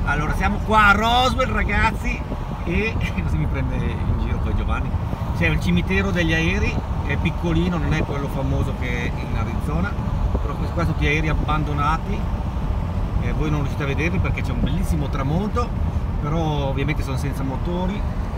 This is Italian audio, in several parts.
Allora, siamo qua a Roswell, ragazzi, e così mi prende in giro poi Giovanni. C'è il cimitero degli aerei, è piccolino, non è quello famoso che è in Arizona, però qua sono tutti aerei abbandonati, voi non riuscite a vederli perché c'è un bellissimo tramonto, però ovviamente sono senza motori.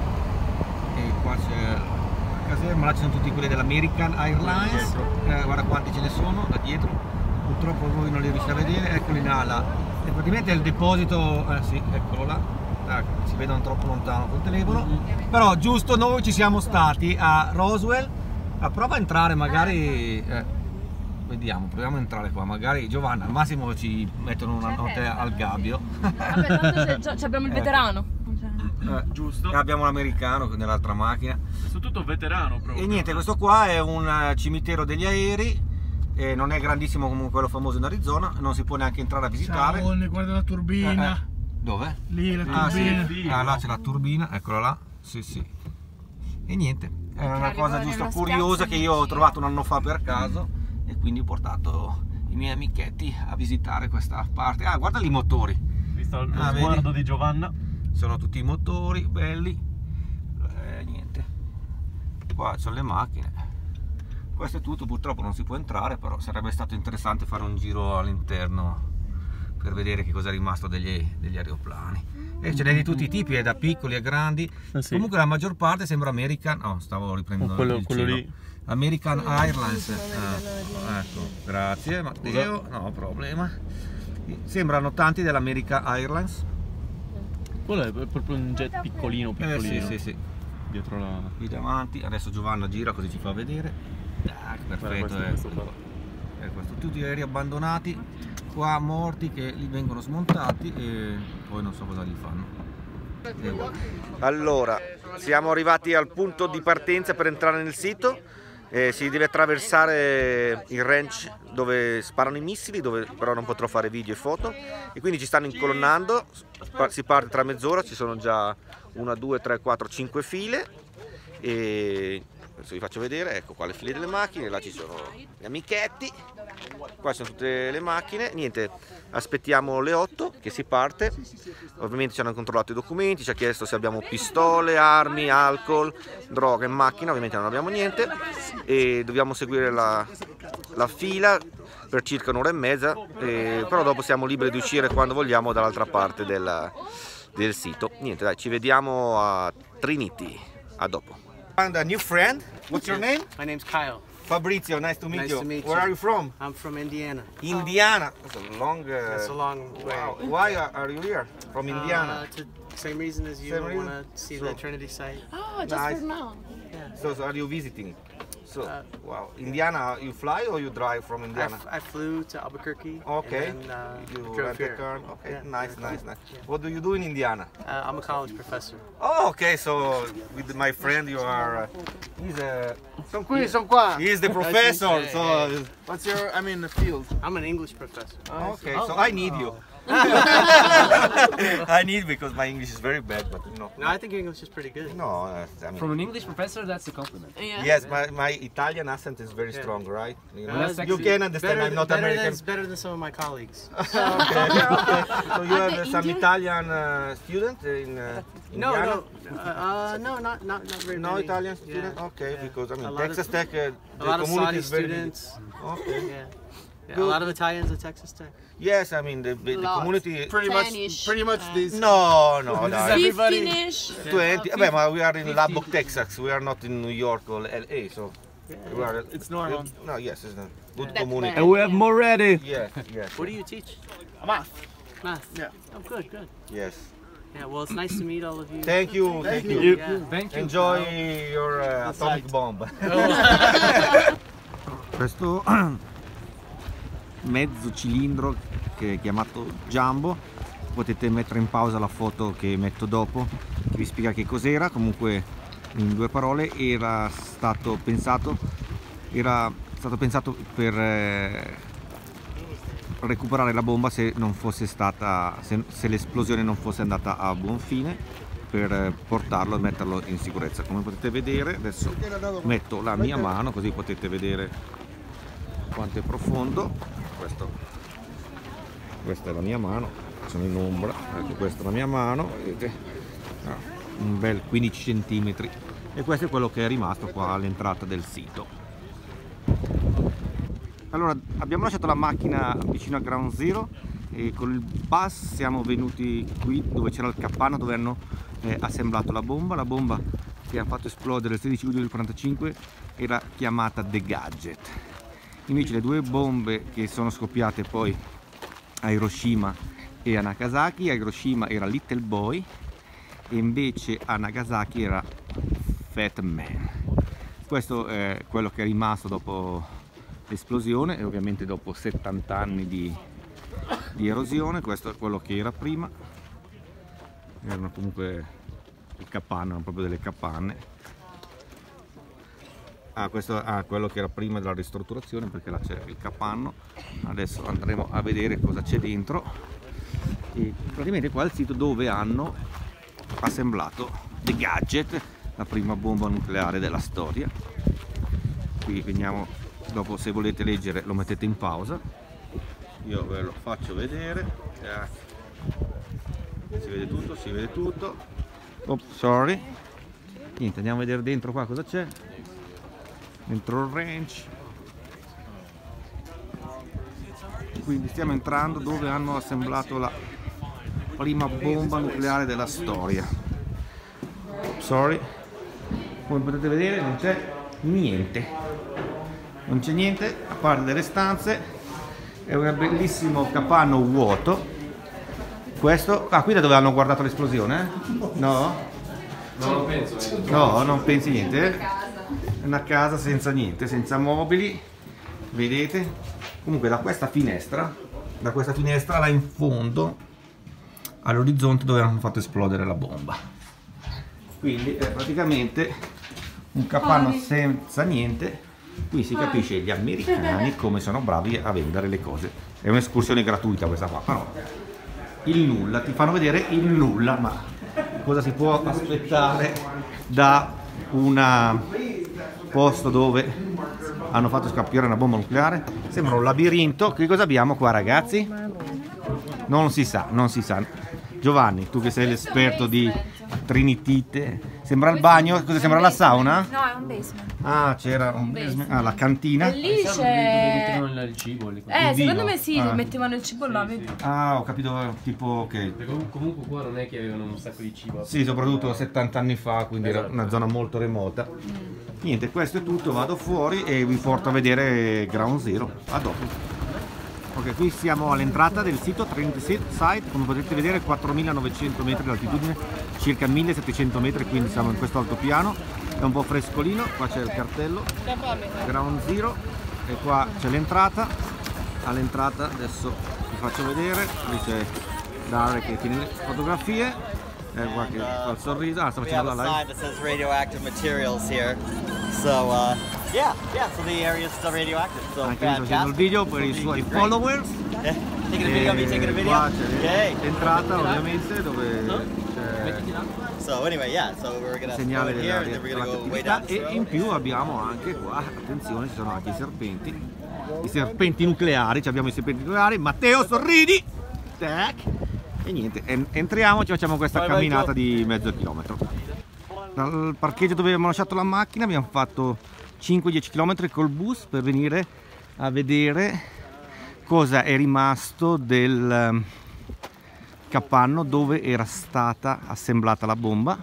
E qua c'è la caserma, là ci sono tutti quelli dell'American Airlines, guarda quanti ce ne sono da dietro, purtroppo voi non li riuscite a vedere, eccoli là. E praticamente è il deposito, sì, eccolo là, si vedono troppo lontano col telefono, però giusto, noi ci siamo stati a Roswell, prova a entrare magari, vediamo, proviamo a entrare qua, magari Giovanna, al massimo ci mettono una notte al gabbio. Vabbè, tanto abbiamo il veterano. Giusto. E abbiamo l'americano nell'altra macchina. Soprattutto veterano proprio. E niente, questo qua è un cimitero degli aerei. Non è grandissimo come quello famoso in Arizona, non si può neanche entrare a visitare. Guarda la turbina. Dove? Lì la turbina. Sì. Là c'è la turbina, eccola là. Sì. E niente, è una cosa giusto curiosa che io ho trovato un anno fa per caso e quindi ho portato i miei amichetti a visitare questa parte. Guarda lì i motori. Visto lo sguardo di Giovanna? Sono tutti i motori belli. Niente. Qua ci sono le macchine. Questo è tutto, purtroppo non si può entrare, però sarebbe stato interessante fare un giro all'interno per vedere che cosa è rimasto degli aeroplani. E ce n'è di tutti i tipi, da piccoli a grandi. Sì. Comunque la maggior parte sembra American, stavo riprendendo quello il cielo. lì. American Airlines. Ecco, grazie Matteo, no problema. Sembrano tanti dell'American Airlines. Quello è proprio un jet piccolino. Sì. Dietro la... Qui davanti, adesso Giovanna gira così ci fa vedere. Perfetto, questo questo. Tutti gli aerei abbandonati, qua morti che li vengono smontati e poi non so cosa gli fanno. Allora, siamo arrivati al punto di partenza per entrare nel sito. Si deve attraversare il ranch dove sparano i missili, dove però non potrò fare video e foto, e quindi ci stanno incolonnando. Si parte tra mezz'ora, ci sono già 1, 2, 3, 4, 5 file e adesso vi faccio vedere, ecco qua le file delle macchine, là ci sono gli amichetti, qua sono tutte le macchine. Niente, aspettiamo le 8 che si parte. Ovviamente ci hanno controllato i documenti, ci ha chiesto se abbiamo pistole, armi, alcol, droga in macchina, ovviamente non abbiamo niente e dobbiamo seguire la fila per circa un'ora e mezza, però dopo siamo liberi di uscire quando vogliamo dall'altra parte del sito. Niente, dai, ci vediamo a Trinity, a dopo. And a new friend, what's your name? My name's Kyle. Fabrizio, nice to meet Nice you. to meet Where you. are you from? I'm from Indiana. Indiana. That's a long. That's a long way. Wow. Why are you here? From Indiana. Same reason as you. Same I reason? want to see So- the Trinity site. Oh, just Nice. for now. So are you visiting? So wow, Indiana. You fly or you drive from Indiana? I flew to Albuquerque. Okay. And then, You drove rent a here. car. Okay. Yeah. Nice. What do you do in Indiana? I'm a college professor. Oh, okay. So with my friend, you are. He's a. Sono qua. He is the professor. Hey, So. What's your, the field? I'm an English professor. Okay. So I need you. I need because my English is very bad, but you know. No, I think your English is pretty good. No, I mean, From an English professor, that's a compliment. Yeah. yes, my Italian accent is very strong, right? You know, That's you sexy. can understand. I'm not American. Better than some of my colleagues. Okay. So you have some Indian? Italian student in Indiana? No, not very No many. Italian student? Yeah, Okay, yeah. because I mean A lot Texas of- Tech, the A lot of community Saudi is very students. big. Okay. Yeah. A Good. lot of Italians at Texas Tech. Yes, I mean the Lots. community. Pretty much these. No, dai. Everybody- 15-ish. 20. Vabbè, ma we are in Lubbock, Texas. We are not in New York or LA, so we are. It's normal. No, yes, it's a good That's community. bad. we have more ready. Yes. What do you teach? Math. Math. Yeah. Oh, good. Yes. Yeah. Well, it's nice to meet all of you. Thank you. Thank you. Yeah. Thank you. Enjoy your atomic bomb. Questo mezzo cilindro che è chiamato Jumbo, potete mettere in pausa la foto che metto dopo, che vi spiega che cos'era. Comunque in due parole era stato pensato per recuperare la bomba se non fosse stata, se l'esplosione non fosse andata a buon fine, per portarlo e metterlo in sicurezza. Come potete vedere, adesso metto la mia mano così potete vedere quanto è profondo. Questa è la mia mano. sono in ombra. Ecco, questa è la mia mano, vedete? Un bel 15 cm, e questo è quello che è rimasto qua all'entrata del sito. Allora, abbiamo lasciato la macchina vicino a Ground Zero e con il bus siamo venuti qui dove c'era il capanno dove hanno assemblato la bomba. La bomba che ha fatto esplodere il 16 luglio del 45 era chiamata The Gadget. Invece le due bombe che sono scoppiate poi a Hiroshima e a Nagasaki, a Hiroshima era Little Boy e invece a Nagasaki era Fat Man. Questo è quello che è rimasto dopo l'esplosione e ovviamente dopo 70 anni di erosione. Questo è quello che era prima, erano comunque il capanno, erano proprio delle capanne. Questo è quello che era prima della ristrutturazione, perché là c'è il capanno. Adesso andremo a vedere cosa c'è dentro. E praticamente qua è il sito dove hanno assemblato The Gadget, la prima bomba nucleare della storia. Qui veniamo, dopo se volete leggere lo mettete in pausa, io ve lo faccio vedere. Si vede tutto, si vede tutto. Oh, sorry. Niente, andiamo a vedere dentro qua cosa c'è. Dentro il ranch. Quindi stiamo entrando dove hanno assemblato la prima bomba nucleare della storia. Sorry. Come potete vedere non c'è niente. Non c'è niente a parte delle stanze. È un bellissimo capanno vuoto. Questo, qui da dove hanno guardato l'esplosione? No? No, non penso. No, non pensi niente. È una casa senza niente, senza mobili. Vedete? Comunque da questa finestra là in fondo all'orizzonte dove hanno fatto esplodere la bomba. Quindi è praticamente un capanno senza niente. Qui si capisce gli americani come sono bravi a vendere le cose. È un'escursione gratuita questa qua, però il nulla, ti fanno vedere il nulla, ma cosa si può aspettare da un posto dove hanno fatto scoppiare una bomba nucleare? Sembra un labirinto. Che cosa abbiamo qua, ragazzi? Non si sa, non si sa. Giovanni, tu che sei l'esperto di trinitite, sembra il bagno? Cosa sembra, la sauna? No, è un basement. Ah, c'era un basement. Ah, la cantina. E lì c'è... Mettevano il cibo lì. secondo me sì, mettevano il cibo là, vedi? Ah, ho capito, tipo, ok. Perché comunque qua non è che avevano un sacco di cibo. Sì, soprattutto 70 anni fa, quindi era una zona molto remota. Niente, questo è tutto, vado fuori e vi porto a vedere Ground Zero. A dopo. Ok, qui siamo all'entrata del sito Trinity Site, come potete vedere 4.900 metri di altitudine, circa 1.700 metri, quindi siamo in questo altopiano. È un po' frescolino, qua c'è il cartello Ground Zero e qua c'è l'entrata. All'entrata adesso vi faccio vedere, lì c'è Dare che tiene le fotografie, qua che fa il sorriso, sta facendo la live. So the area is still radioactive. So anche sto facendo il video per i suoi followers. Taking a video, me taking a video. Qua c'è l'entrata ovviamente dove c'è il segnale della radioattività e in più abbiamo anche qua, attenzione, ci sono anche i serpenti nucleari, abbiamo i serpenti nucleari. Matteo, sorridi! Tac. E niente, entriamo, ci facciamo questa camminata di mezzo chilometro. Dal parcheggio dove abbiamo lasciato la macchina abbiamo fatto 5-10 km col bus per venire a vedere cosa è rimasto del capanno dove era stata assemblata la bomba.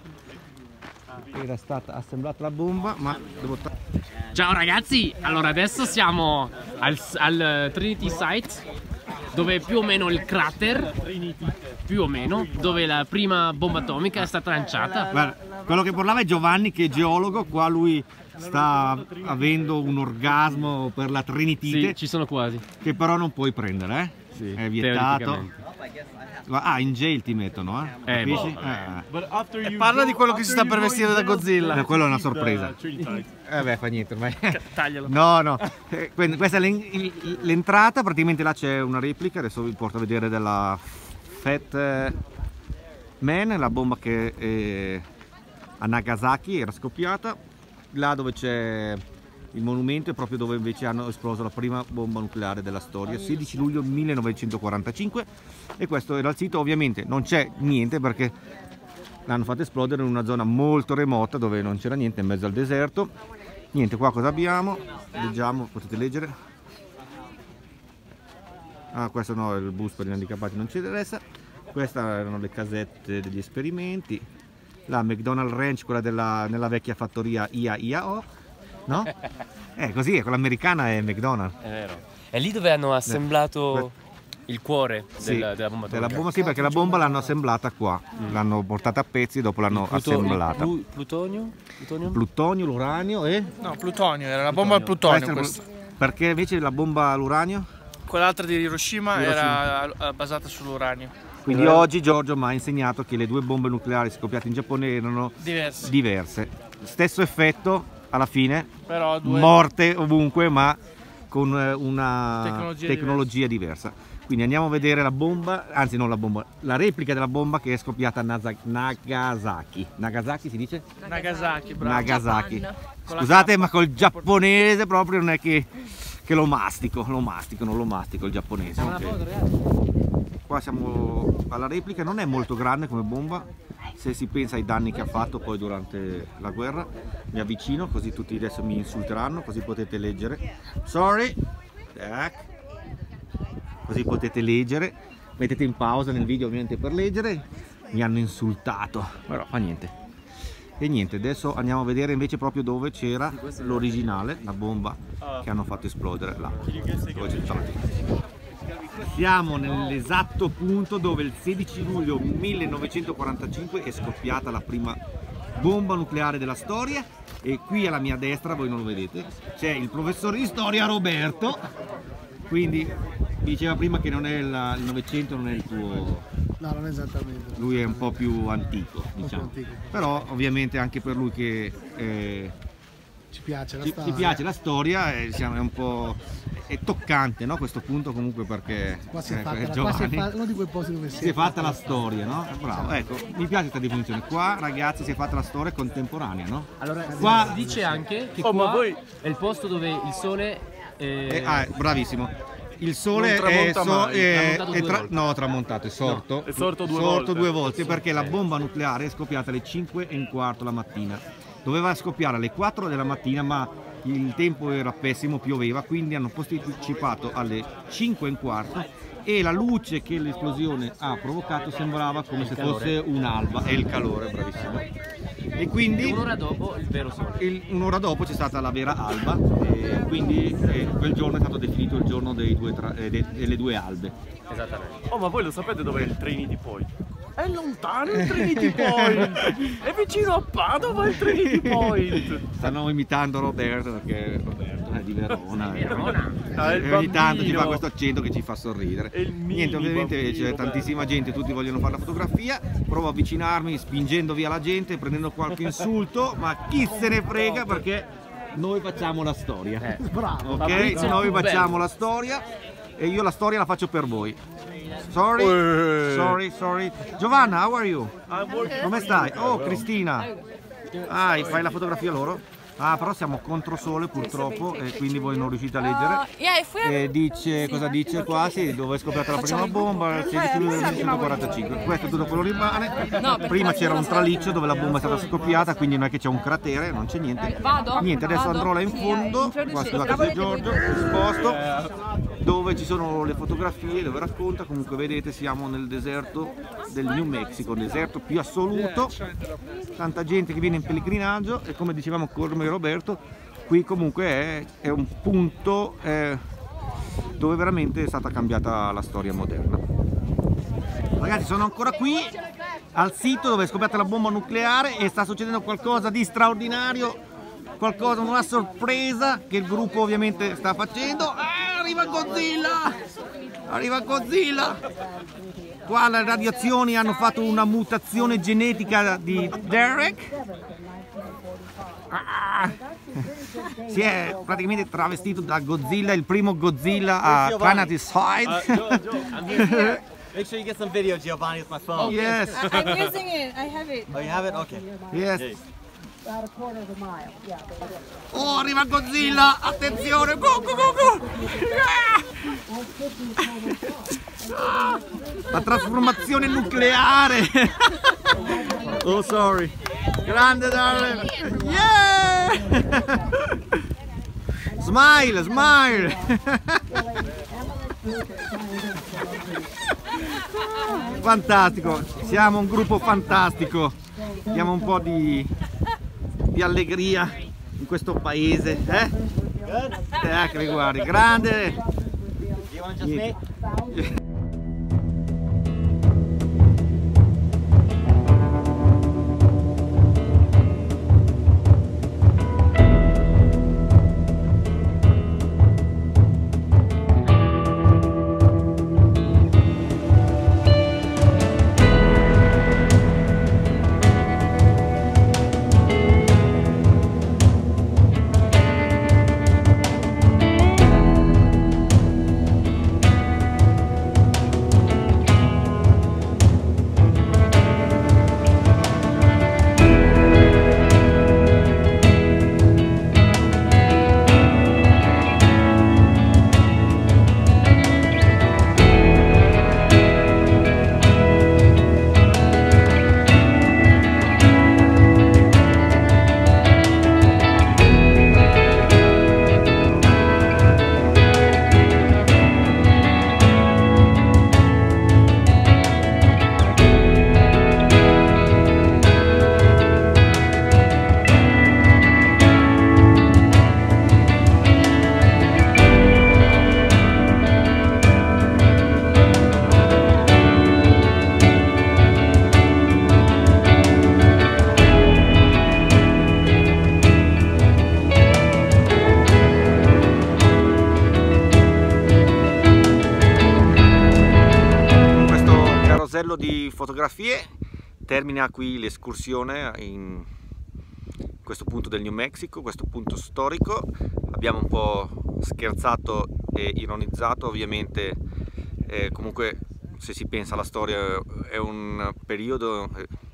Ma devo... Ciao ragazzi, allora adesso siamo al Trinity Site, dove più o meno il crater, più o meno, dove la prima bomba atomica è stata lanciata. Guarda, quello che parlava è Giovanni, che è geologo, qua lui sta avendo un orgasmo per la trinitite. Sì, ci sono quasi. Che però non puoi prendere, Sì, è vietato. In jail ti mettono, capisci? Parla di quello che si sta per vestire da Godzilla. Quello è una sorpresa. Beh, fa niente ormai. Taglialo. No. Quindi questa è l'entrata, praticamente là c'è una replica, adesso vi porto a vedere della Fat Man, la bomba che a Nagasaki era scoppiata. Là dove c'è Il monumento è proprio dove invece hanno esploso la prima bomba nucleare della storia, 16 luglio 1945, e questo era il sito. Ovviamente non c'è niente perché l'hanno fatto esplodere in una zona molto remota dove non c'era niente, in mezzo al deserto. Niente, qua cosa abbiamo? Leggiamo, potete leggere. Ah, questo no, è il bus per gli handicappati, non ci interessa. Queste erano le casette degli esperimenti. La McDonald Ranch, quella nella vecchia fattoria IAO. No? Così, quella americana è McDonald's. È vero. È lì dove hanno assemblato il cuore della bomba atomica. Della bomba, sì, perché la bomba l'hanno assemblata qua. L'hanno portata a pezzi e dopo l'hanno assemblata. Plutonio? Plutonio, l'uranio e... No, plutonio, era la bomba al plutonio questa. Perché invece la bomba all'uranio? Quell'altra di Hiroshima era basata sull'uranio. Quindi oggi Giorgio mi ha insegnato che le due bombe nucleari scoppiate in Giappone erano diverse. Stesso effetto alla fine, però morte ovunque, ma con una tecnologia diversa. Quindi andiamo a vedere la bomba, anzi non la bomba, la replica della bomba che è scoppiata a Nagasaki. Nagasaki si dice? Nagasaki, bravo. Nagasaki. Scusate, ma col giapponese proprio non è che lo mastico, non lo mastico il giapponese. Qua siamo alla replica, non è molto grande come bomba, se si pensa ai danni che ha fatto poi durante la guerra. Mi avvicino così tutti adesso mi insulteranno, così potete leggere. Sorry, così potete leggere, mettete in pausa nel video ovviamente per leggere. Mi hanno insultato, però fa niente. E niente, adesso andiamo a vedere invece proprio dove c'era l'originale, la bomba che hanno fatto esplodere là, dove c'è tutta la gente. Siamo nell'esatto punto dove il 16 luglio 1945 è scoppiata la prima bomba nucleare della storia, e qui alla mia destra, voi non lo vedete, c'è il professore di storia Roberto. Quindi mi diceva prima che non è il Novecento, non è il tuo... No, non esattamente. Lui è un po' più antico, diciamo. Però ovviamente anche per lui che ci piace la storia. Ci piace la storia, è un po'... è toccante, no? Questo punto comunque, perché qua si è fatta, uno di quei posti dove si è fatta la storia, no? Bravo, ecco, mi piace questa definizione. Qua, ragazzi, si è fatta la storia contemporanea, no? Allora, qua si dice anche che qua è il posto dove il sole bravissimo. Il sole tramontato, è sorto. No, è sorto due volte perché la bomba nucleare è scoppiata alle 5:15 la mattina. Doveva scoppiare alle 4 della mattina, ma il tempo era pessimo, pioveva, quindi hanno posticipato alle 5:15, e la luce che l'esplosione ha provocato sembrava come se fosse un'alba. È il calore, bravissimo. E quindi un'ora dopo il vero sole. Un'ora dopo c'è stata la vera alba, e quindi quel giorno è stato definito il giorno delle due albe. Esattamente. Oh, ma voi lo sapete dov'è il Trinity Point? È lontano il Trinity Point! È vicino a Padova il Trinity Point! Stanno imitando Roberto perché Roberto è di Verona. Il ogni tanto ci fa questo accento che ci fa sorridere. Niente, ovviamente c'è tantissima gente, tutti vogliono fare la fotografia. Provo a avvicinarmi spingendo via la gente, prendendo qualche insulto, ma chi se ne frega perché noi facciamo la storia. Bravo. Ok? Noi facciamo la storia e io la storia la faccio per voi. Sorry. Giovanna, how are you? Come stai? Oh, Cristina. Fai la fotografia loro? Però siamo contro sole purtroppo e quindi voi non riuscite a leggere. E cosa dice qua? Sì, dove è scoppiata la prima bomba, il 16 luglio 1945. Questo è tutto quello rimane. Prima c'era un traliccio dove la bomba è stata scoppiata, quindi non è che c'è un cratere, non c'è niente. Niente, adesso andrò là in fondo, qua sulla casa di Giorgio, esposto, dove ci sono le fotografie, dove racconta. Comunque vedete, siamo nel deserto del New Mexico, il deserto più assoluto, tanta gente che viene in pellegrinaggio, e come dicevamo con Roberto, qui comunque è un punto dove veramente è stata cambiata la storia moderna. Ragazzi, sono ancora qui al sito dove è scoppiata la bomba nucleare e sta succedendo qualcosa di straordinario, una sorpresa che il gruppo ovviamente sta facendo. Arriva Godzilla! Qua le radiazioni hanno fatto una mutazione genetica di Derek. Si è praticamente travestito da Godzilla, il primo Godzilla a Planet Side. Make sure you get some video, Giovanni, with my phone. Yes. I'm using it. I have it. Oh, you have it? Okay. Yes. Oh, arriva Godzilla! Attenzione! Go, go, go, go! Ah! La trasformazione nucleare! Oh, sorry! Grande Darwin! Yeah! Smile, smile! Fantastico! Siamo un gruppo fantastico! Diamo un po' di allegria in questo paese, eh? Che guardi, grande! Di fotografie termina qui l'escursione in questo punto del New Mexico, questo punto storico. Abbiamo un po' scherzato e ironizzato, ovviamente comunque se si pensa alla storia è un periodo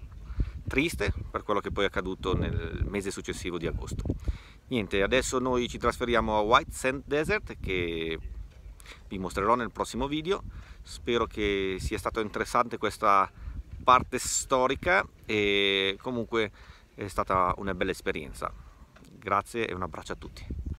triste per quello che poi è accaduto nel mese successivo di agosto. Niente, adesso noi ci trasferiamo a White Sand Desert, che vi mostrerò nel prossimo video. Spero che sia stato interessante questa parte storica e comunque è stata una bella esperienza. Grazie e un abbraccio a tutti.